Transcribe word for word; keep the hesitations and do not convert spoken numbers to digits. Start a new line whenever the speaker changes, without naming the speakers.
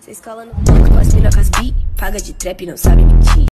Cê escola no banco, as mina com as bi, paga de trap e não sabe mentir.